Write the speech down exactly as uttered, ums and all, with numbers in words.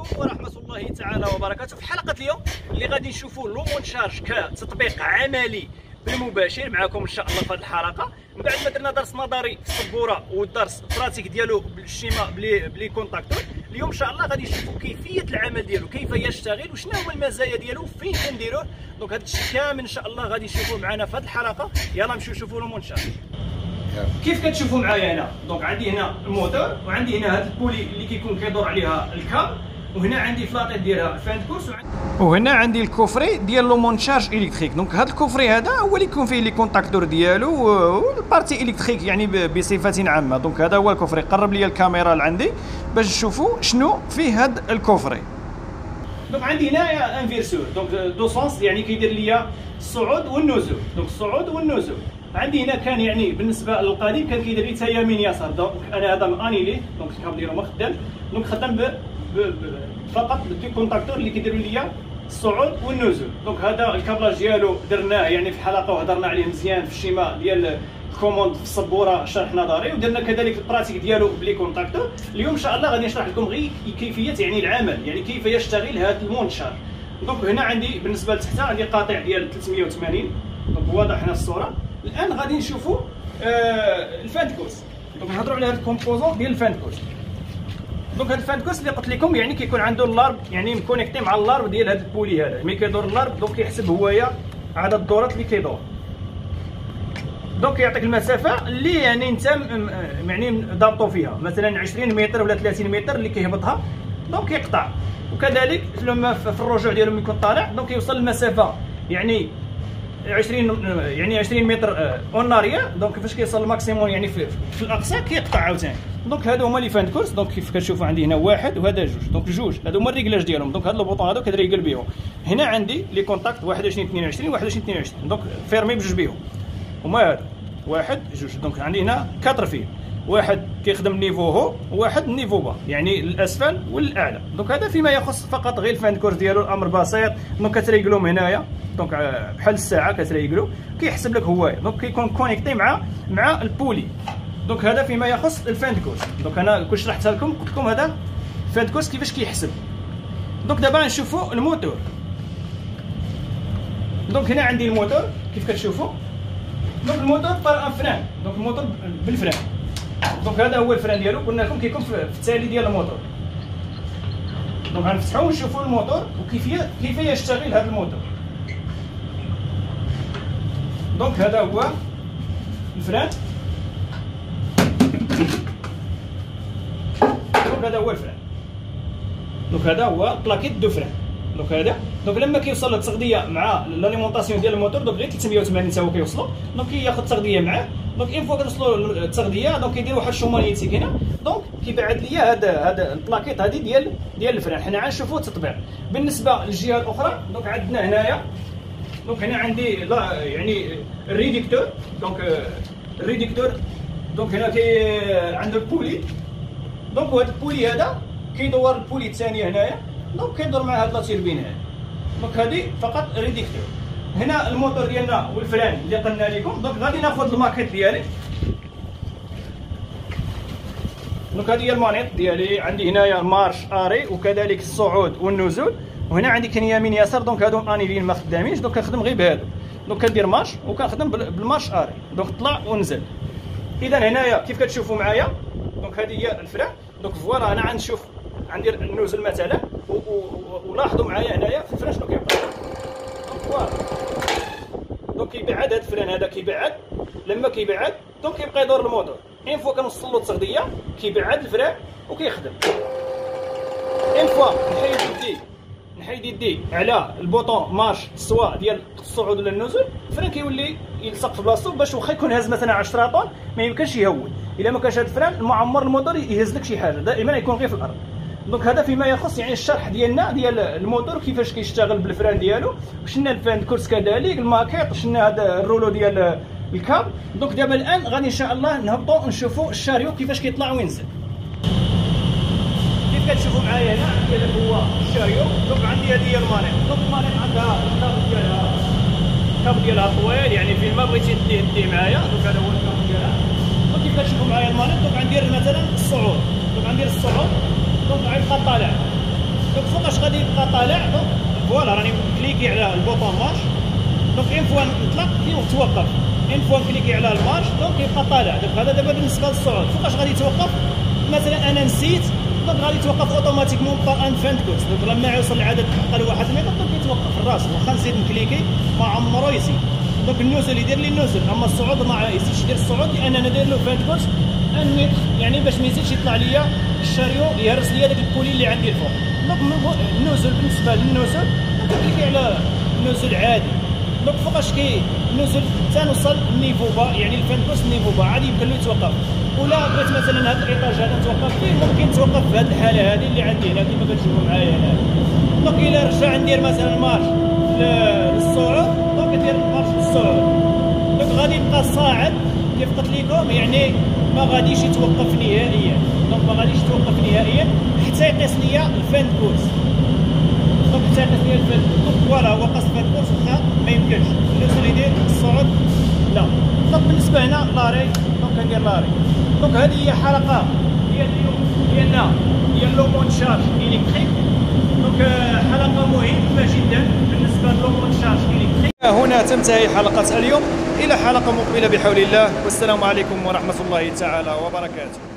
عليكم ورحمة الله تعالى وبركاته. في حلقة اليوم اللي غادي نشوفوا لو مونشارج كتطبيق عملي بالمباشر معكم ان شاء الله في هذه الحلقه. من بعد ما درنا درس نظري في السبوره والدرس براتيك ديالو بالشيما بلي بلي كونتاكتور، اليوم ان شاء الله غادي نشوفوا كيفيه العمل ديالو، كيف يشتغل وشنو هما المزايا ديالو، فين كنديروه. دونك هذا الشيء كامل ان شاء الله غادي نشوفوه معنا في هذه الحلقه. يلا نمشيو نشوفوا لو مونشارج. كيف كتشوفوا معايا هنا، دونك عندي هنا الموتور وعندي هنا هذا البولي اللي كيكون كيدور عليها الكاب، وهنا عندي فلاطيط ديالها الفان كورس، وهنا عندي الكوفري ديال لو مونشارج الكتريك. دونك هذا الكوفري هذا هو اللي يكون فيه لي كونتاكتور ديالو والبارتي الكتريك يعني بصفه عامه. دونك هذا هو الكوفري. قرب لي الكاميرا لعندي باش تشوفوا شنو فيه هذا الكوفري. دونك عندي هنايا انفيرسور، دونك دو سونس يعني كيدير ليا الصعود والنزول. دونك الصعود والنزول عندي هنا كان يعني بالنسبه للقديم كان كيدير لي حتى يمين يسار. دونك انا هذا مانيلي، دونك الكابل ديالو ما خدامش، دونك خدام ب فقط دي كونتاكتور اللي كيديروا ليا الصعود والنزول. دونك هذا الكابلاج ديالو درناه يعني في حلقه وهضرنا عليه مزيان في الشيما ديال الكوموند في السبوره شرح نظري، ودرنا كذلك البراتيك ديالو بلي كونتاكتور. اليوم ان شاء الله غادي نشرح لكم غير كيفيه يعني العمل، يعني كيف يشتغل هذا المونشار. دونك هنا عندي بالنسبه لتحت عندي قاطع ديال ثلاثمية وثمانين، دونك واضح هنا الصوره. الان غادي نشوفوا آه الفان كورس. دونك نهضروا على هذا الكومبوزون ديال الفان كورس. دونك هذا الفان كورس اللي قلت لكم يعني كيكون عنده اللارب، يعني مكونيكتي مع اللارب ديال هذا البولي هذا. ملي كيدور اللارب دونك كيحسب هوايا عدد الدورات اللي كيدور، دونك يعطيك المسافه اللي يعني انت يعني ضابطو فيها، مثلا عشرين متر ولا ثلاثين متر اللي كيهبطها دونك يقطع. وكذلك لما في الرجوع ديالو ملي يكون طالع دونك يوصل المسافه يعني عشرين يعني عشرين متر اون اريا. دونك فاش كيوصل الماكسيموم يعني في, في الاقصى كيقطع عاوتاني. دونك هادو هما لي فان كورس. دونك كيف كتشوفوا عندي هنا واحد وهذا جوج، دونك جوج هادو هما الريكلاج ديالهم. دونك هاد البوطون هادو كتريكل بهم. هنا عندي لي كونتاكت واحد وعشرين اثنين وعشرين واحد وعشرين اثنين وعشرين، دونك فيرمي بجوج بهم هما هادو واحد جوج. دونك عندي هنا كاتر فيه، واحد كيخدم النيفو هو وواحد النيفو با يعني الاسفل والاعلى. دونك هذا فيما يخص فقط غير الفان كورس ديالو. الامر بسيط، دونك كتريكلوم هنايا دونك بحال الساعه كتريكلو كيحسب لك هوايه. دونك كيكون كونيكتي مع مع البولي. دونك هذا فيما يخص الفان كورس. دونك انا كون شرحتها لكم قلت لكم هذا الفان كورس كيفاش كيحسب. دونك دابا نشوفوا الموتور. دونك هنا عندي الموتور كيف كتشوفوا. دونك الموتور بار ان فران، دونك الموتور بالفران. دونك هذا هو الفران ديالو، قلنا لكم كيكون في التالي ديال الموتور. دونك غنفتحوا ونشوفوا الموتور وكيفيه كيف يشتغل هذا الموتور. دونك هذا هو الفران، دونك هذا هو الفران، دونك هذا هو بلاكيت دو فران. دونك هذا دونك لما كيوصل للتغذيه مع لاليمونطاسيون ديال الموتور دونك غير ثلاثمية وثمانين حتى هو كيوصلوا. دونك كياخذ التغذيه معاه. دونك اون فوا كتوصلوا للتغذيه دونك كيدير واحد الشومانيتيك هنا، دونك كيبعد ليا هذا هذا البلاكيت هذه ديال ديال الفران. حنا غنشوفوا التطبيق. بالنسبه للجهه الاخرى دونك عندنا هنايا دونك هنا عندي لا يعني الريديكتور. دونك الريديكتور دونك هنا كي عنده البولي. دونك هذا البولي هذا كيدور البولي الثانيه هنايا، دونك كيدور مع هاد لا تيربين هذه. دونك هذه فقط ريديكتور. هنا الموتور ديالنا والفران اللي قلنا لكم. دونك غادي ناخذ الماكيت ديالي. دونك هذه هي المانيط ديالي. عندي هنايا مارش اري وكذلك الصعود والنزول، وهنا عندي كاين يمين يسار. دونك هادو انيلين ما خدامينش، دونك كنخدم غير بهادو. دونك كندير مارش وكنخدم بالمارش اري، دونك طلع ونزل. اذا هنايا كيف كتشوفوا معايا دونك هذه هي الفران. دونك فوالا انا غنشوف غندير النزل مثلا ولاحظوا معايا هنايا في الفران شنو كيبقى. دونك فوالا دونك كيبعد هذا الفران هذا كيبعد. لما كيبعد دونك كيبقى يدور الموتور. اين فوا كنوصل له التغذيه كيبعد الفران وكيخدم. اين فوا نحيد يدي نحيد يدي على البوطون مارش سواء ديال الصعود ولا النزول، الفران كيولي يلصق في بلاصتو باش واخا يكون هاز مثلا عشرة طن ما يمكنش يهود. الا ما كانش هذا الفران المعمر الموتور يهز لك شي حاجه، دائما يكون غير في الارض. دونك هذا فيما يخص يعني الشرح ديالنا ديال الموتور كيفاش كيشتغل بالفران ديالو. وشنا الفان كورس كذلك الماكيط، شنا هذا الرولو ديال الكاب. دونك دابا الان غادي ان شاء الله نهبطوا نشوفوا الشاريو كيفاش كيطلع وينزل. كيف كتشوفوا معايا هنا عندي هذا هو الشاريو. دونك عندي هذه هي المانيط. دونك المانيط عندها الكاب ديالها الكاب ديالها طويل، يعني فين ما بغيتي ديه ديه معايا. دونك هذا هو الكاب ديالها. دونك كيف كتشوفوا معايا المانيط دونك غندير مثلا الصعود. دونك غندير الصعود دونك غيبقى طالع. دونك فوقاش غادي يبقى طالع. دونك فوالا راني كليكي على البوطون مارش. دونك اون فوا نطلق توقف، اون فوا كليكي على المارش دونك يبقى طالع. دونك هذا دابا بالنسبه للصعود. فوقاش غادي يتوقف؟ مثلا انا نسيت دونك غادي يتوقف اوتوماتيكمون بار ان فان كورس. دونك لما يوصل العدد حق لواحد الميطر دونك يتوقف الراس، واخا نزيد نكليكي ما عمرو يزيد. دونك النزل يدير لي النزل، اما الصعود ما يزيدش يدير الصعود لان انا داير له فان كورس ان متر، يعني باش ما يزيدش يطلع ليا الشاريو يهرس ليا داك الكولي اللي عندي الفوق. دونك النزل بالنسبه للنزل كنكليكي على النزل عادي. دونك فوقاش كي النزل حتى نوصل النيفو با، يعني الفان كورس النيفو با عادي يمكن له يتوقف. ولا بغيت مثلا هذا الايطاج هذا نتوقف فيه ممكن توقف في هذه الحاله هذه اللي عندي هنا كما كتشوفوا معايا هنا. دونك الا رجع ندير مثلا مارش للصعود دونك ندير مارش للصعود. دونك غادي يبقى صاعد كيف قلت لكم، يعني ما غاديش يتوقف نهائيا. دونك ما غاديش يتوقف نهائيا حتى يقيس ليا الفان كورس. دونك حتى يقيس ليا الفان كورس. فوالا هو قاس الفان كورس واخا ما يمكنش النزول يدير الصعود لا. دونك بالنسبه هنا لاري دونك ندير لاري. دونك هذه هي حلقه ديال اليوم ديالنا ديال لو مونشارج الكتريك. دونك حلقه مهمه جدا بالنسبه لو مونشارج الكتريك. هنا تنتهي حلقه اليوم، الى حلقه مقبله بحول الله، والسلام عليكم ورحمه الله تعالى وبركاته.